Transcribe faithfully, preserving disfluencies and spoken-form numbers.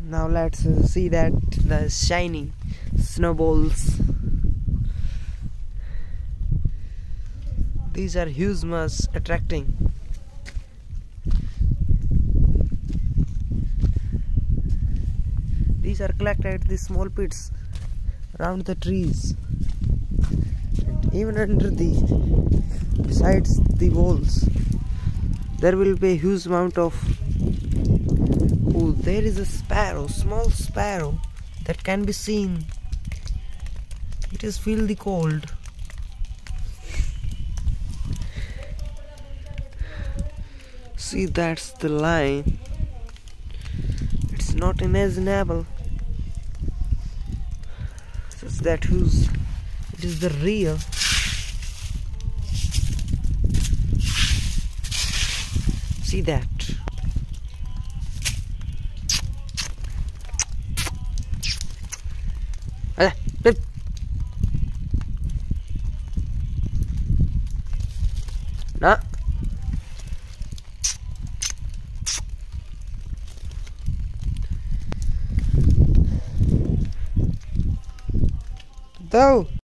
Now let's uh, see that the shiny snowballs. These are huge, much attracting. These are collected at the small pits around the trees, and even under the besides the walls there will be a huge amount of. Oh, there is a sparrow, small sparrow that can be seen. It is feel the cold. See, that's the line. It's not imaginable. It's that who's it is the real. See that. Nah. Though